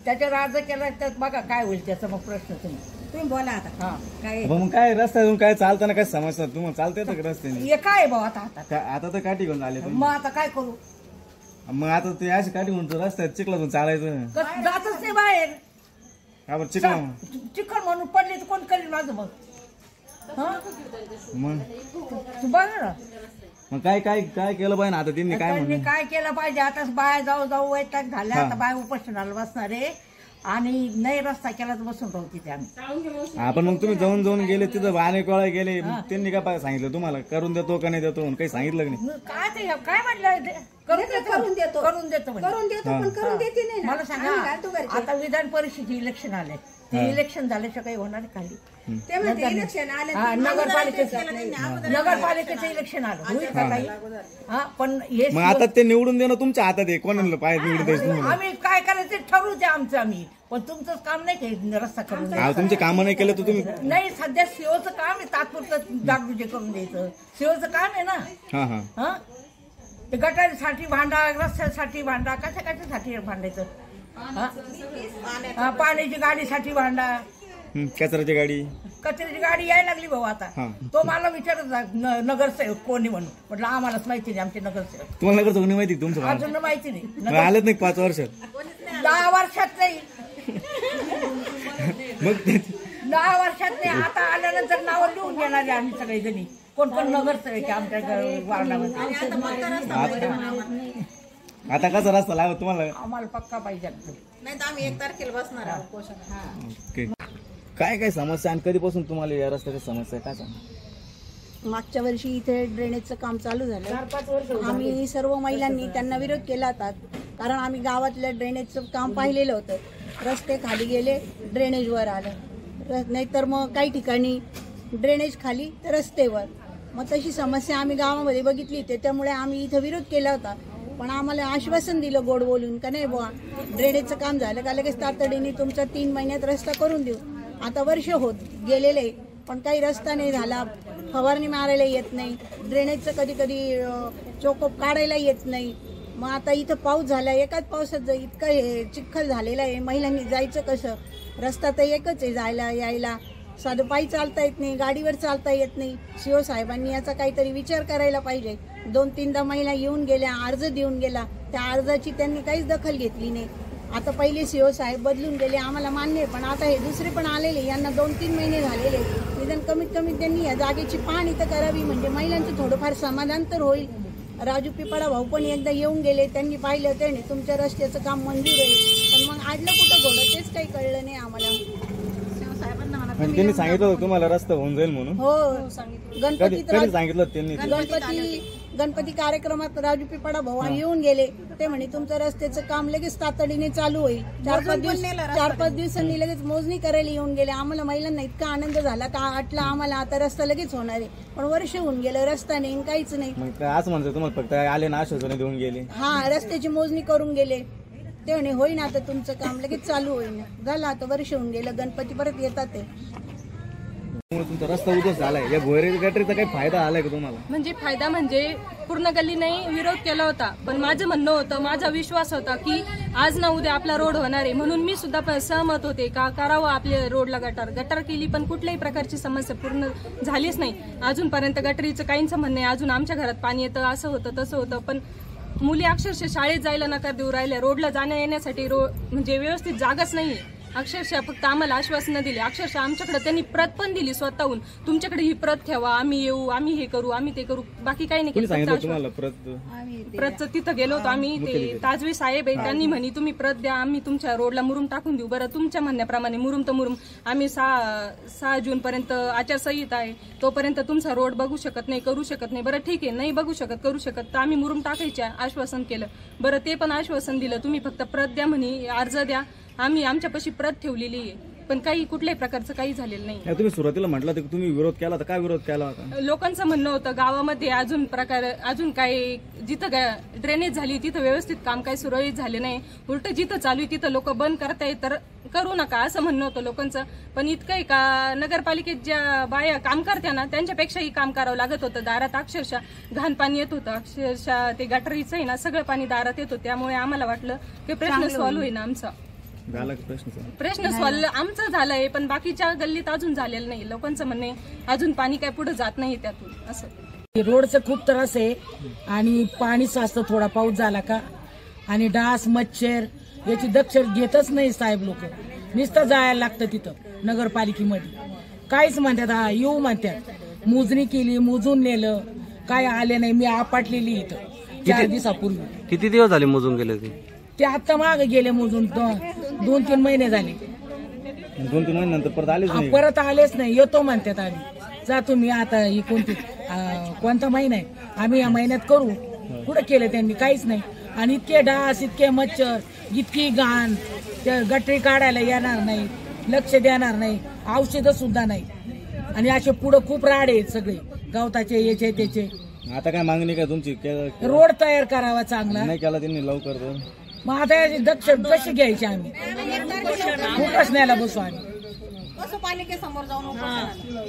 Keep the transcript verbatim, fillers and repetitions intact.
त्याच्यावर अर्ज केला तर बघा काय होईल त्याचा मग प्रश्न तुम्ही तुम्ही बोला आता. हा काय मग काय रस्त्यातून काय चालताना काय समस्या तुम्हाला चालता येतं का रस्त्याने? हे काय भाऊ आता आता आता तर काठी घेऊन आले मग आता काय करू? मग आता ते अशी काठी म्हणतो रस्त्यात चिखलातून चालायचं जातच नाही बाहेर. आपण चिखला चिखल म्हणून पडले तर कोण करेल माझं मग? मग तू बघ ना मग काय काय काय केलं पाहिजे आता त्यांनी काय त्यांनी म्हणून काय केलं पाहिजे? आता बाया जाऊ जाऊ वैताग झाल्या. आता बाया उपोषणाला बसणार आहे आणि नाही रस्ता केला तर बसून राहू तिथे आम्ही. आपण मग तुम्ही जाऊन जाऊन गेले तिथं अनेक वेळा गेले त्यांनी काय सांगितलं तुम्हाला करून देतो का नाही देतो काही सांगितलं नाही? काय ते काय म्हटलं करून देतो करून देतो करून देतो करून देतो पण करून देते नाही. मला सांगा आता विधान परिषदेचे इलेक्शन आले ते इलेक्शन झाल्याशिवाय काही होणार खाली ते म्हणते इलेक्शन आले नगरपालिकेचं नगरपालिकेचं इलेक्शन आलं होईल का काही? हा पण हे मग आता ते निवडून देणं तुमच्या हातात आहे. कोणाला पाहिजे निवडून द्यायचं? आम्ही काय करायचं ते ठरवू द्या आमचं आम्ही. पण तुमचंच काम नाही काही रस्ता करून द्यायचं. तुमचे काम नाही केलं तर तुम्ही नाही सध्या सीओचं काम आहे तात्पुरतं जागृती करून द्यायचं. सीओचं काम आहे ना. हा हा हा ते गटारीसाठी भांडा रस्त्यासाठी भांडा कशा कशासाठी भांडायचं? पाण्याची गाडीसाठी भांडा कचऱ्याची गाडी कचऱ्याची गाडी यायला लागली भाऊ आता. तो मला विचारत नगरसेवक कोणी म्हणून म्हटलं आम्हालाच माहिती नाही आमचे नगरसेवक. तुम्हाला नगरसेवक नाही माहिती तुमचं? अजून माहिती नाही. आलेच नाही पाच वर्षात दहा वर्षात नाही मग दहा वर्षात नाही. आता आल्यानंतर नाव लिहून घेणार आहे आम्ही सगळे जणी कोण कोण नगरसेवक आमच्या वार्डामध्ये. आता कसा रस्ता लागला तुम्हाला? आम्हाला पक्का पाहिजे नाही तर आम्ही एक तारखेला बसणार आहोत. काय काय समस्या आणि कधीपासून तुम्हाला या रस्त्याची समस्या आहे काय सांगा? मागच्या वर्षी इथे ड्रेनेजचं काम चालू झालं. आम्ही सर्व महिलांनी त्यांना विरोध केला होता कारण आम्ही गावातल्या ड्रेनेजचं काम पाहिलेलं होतं. रस्ते खाली गेले ड्रेनेज वर आलं नाहीतर मग काही ठिकाणी ड्रेनेज खाली तर रस्तेवर. मग तशी समस्या आम्ही गावामध्ये बघितली त्याच्यामुळे आम्ही इथं विरोध केला होता. पण आम्हाला आश्वासन दिलं गोड बोलून का नाही बुवा ड्रेनेजचं काम झालं का लगेच तातडीने तुमचा तीन महिन्यात रस्ता करून देऊ. आता वर्ष होत गेलेले पण काही रस्ता नाही झाला. फवारणी मारायला येत नाही. ड्रेनेजचं कधी कधी चोकोप काढायला येत नाही. मग आता इथं पाऊस झाला एकाच पावसात इतकं हे चिखल झालेला आहे. महिलांनी जायचं कसं? रस्ता तर एकच आहे जायला यायला. साधं पायी चालता येत नाही गाडीवर चालता येत नाही. सीओ साहेबांनी याचा काहीतरी विचार करायला पाहिजे. दोन तीनदा महिला येऊन गेल्या अर्ज देऊन गेला त्या अर्जाची त्यांनी काहीच दखल घेतली नाही. आता पहिले सीओ साहेब बदलून गेले आम्हाला मान्य आहे पण आता हे दुसरे पण आलेले यांना दोन तीन महिने झालेले निदान कमीत कमी त्यांनी या जागेची पाहणी तर करावी म्हणजे महिलांचं थोडंफार समाधान तर होईल. राजू पिपाडा भाऊ पण एकदा येऊन गेले त्यांनी पाहिलं त्याने तुमच्या रस्त्याचं काम मंजूर आहे पण मग आडलं कुठं घोडं तेच काही कळलं नाही आम्हाला. त्यांनी सांगितलं होतं तुम्हाला रस्ता होऊन जाईल म्हणून? हो गणपती सांगितलं त्यांनी. गणपती गणपती कार्यक्रमात राजू पिपाडा भाऊ येऊन गेले ते म्हणे तुमचं रस्त्याचं काम लगेच तातडीने चालू होईल. चार पाच दिवस चार पाच दिवसांनी लगेच मोजणी करायला येऊन गेले. आम्हाला महिलांना इतका आनंद झाला का आटला आम्हाला आता रस्ता लगेच होणार आहे पण वर्ष होऊन गेलं रस्ता नाही काहीच नाही. असं म्हणतो तुम्हाला फक्त आले ना आश्वासन देऊन गेले. हा रस्त्याची मोजणी करून गेले ते म्हणे होईन आता तुमचं काम लगेच चालू होईन. झालं आता वर्ष होऊन गेलं गणपती परत येतात ते. तुमचा रस्ता उद्या झालाय या भोयरे गटरीचा काही फायदा आलाय का तुम्हाला? म्हणजे फायदा म्हणजे पूर्ण गल्लीने विरोध केला होता पण माझं म्हणणं होतं माझा विश्वास होता की आज ना उद्या आपला रोड होणार आहे म्हणून मी सुद्धा सहमत होते का करावं आपल्या रोडला गटार गटार केली पण कुठल्याही प्रकारची समस्या पूर्ण झालीच नाही अजूनपर्यंत. गटरीचं काहींचं म्हणणं आहे अजून आमच्या घरात पाणी येतं असं होतं तसं होतं पण मुली अक्षरशः शाळेत जायला नकार देऊ राहिल्या. रोडला जाण्या येण्यासाठी रो म्हणजे व्यवस्थित जागाच नाहीये. अक्षरशः फक्त आम्हाला आश्वासनं दिली. अक्षरशः आमच्याकडे त्यांनी प्रत पण दिली स्वतःहून तुमच्याकडे ही प्रत ठेवा आम्ही येऊ आम्ही हे करू आम्ही ते करू बाकी काही नाही केलं. प्रतचं तिथं गेलो होतो आम्ही ते ताजवे साहेब आहे त्यांनी म्हणे तुम्ही प्रत द्या आम्ही तुमच्या रोडला मुरुम टाकून देऊ. बरं तुमच्या म्हणण्याप्रमाणे मुरुम तर मुरुम आम्ही सहा सहा जून पर्यंत आचारसंहिता आहे तोपर्यंत तुमचा रोड बघू शकत नाही करू शकत नाही. बरं ठीक आहे नाही बघू शकत करू शकत तर आम्ही मुरुम टाकायचे आश्वासन केलं. बरं ते पण आश्वासन दिलं तुम्ही फक्त प्रत द्या म्हणे अर्ज द्या आम्ही आमच्यापाशी प्रत ठेवलेली आहे पण काही कुठल्याही प्रकारचं काही झालेलं नाही. तुम्ही सुरुवातीला म्हटलं तर तुम्ही विरोध केला तर काय विरोध केला होता? लोकांचं म्हणणं होतं गावामध्ये अजून प्रकार अजून काय जिथं ड्रेनेज झाली तिथं व्यवस्थित काम काही सुरळीत झाले नाही उलट जिथं चालू आहे तिथं लोक बंद करताय तर करू नका असं म्हणणं होतं लोकांचं. पण इतकं आहे का नगरपालिकेत ज्या बाया काम करत्या ना त्यांच्यापेक्षाही काम करावं लागत होतं. दारात अक्षरशः घाण पाणी येत होतं अक्षरशः ते गटारीचं आहे ना सगळं पाणी दारात येत होतं त्यामुळे आम्हाला वाटलं की प्रश्न सॉल्व्ह होईल आमचा. झाला का प्रश्न? प्रश्न सॉल्व आमचं झालंय, पण बाकीच्या गल्लीत अजून झालेलं नाही. लोकांचं म्हणणं आहे अजून पाणी काय पुढे जात नाही त्यातून असं. रोडचा खूप त्रास आहे आणि पाणी साचतं थोडा पाऊस झाला का, आणि डास मच्छर याची दक्षता घेतच नाही साहेब लोक. नुसतं जायला लागतं तिथं नगरपालिकेमध्ये. काहीच म्हणतात हा येऊ म्हणतात, मोजणी केली मोजून नेलं, काय आले नाही. मी आपटलेली इथं चार दिवसापूर्वी. किती दिवस झाले मोजून गेले ते? ते आता मागे गेले मोजून, दोन तीन महिने झाले. दोन तीन महिन्यानंतर परत आलेच आ, नाही. परत आलेच नाही. येतो म्हणतात आम्ही. जा तुम्ही आता ही कोणती आ, कोणता महिना आहे, आम्ही या महिन्यात करू. कुठं केलं त्यांनी? काहीच नाही. आणि इतके डास इतके मच्छर इतकी घाण, त्या गटरी काढायला येणार नाही, लक्ष देणार नाही, औषधं सुद्धा नाही. आणि असे पुढं खूप राड आहेत सगळे गवताचे याचे त्याचे. आता काय मागणी काय तुमची? के- रोड तयार करावा चांगला. नाही केला त्यांनी लवकर तर. मग आता याची दक्षता कशी घ्यायची आम्ही? उपोषणाला बसू आम्ही. पालिकेसमोर जाऊन